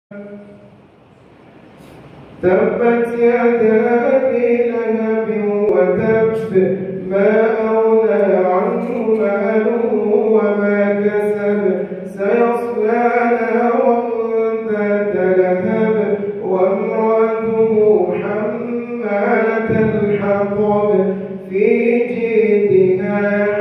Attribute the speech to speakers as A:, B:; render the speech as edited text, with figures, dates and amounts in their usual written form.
A: تبت يدا أبي لهب وتب ما أغنى عنه ماله وما كسب سيصلى نارا ذات لهب وامرأته حمالة الحطب في جيدها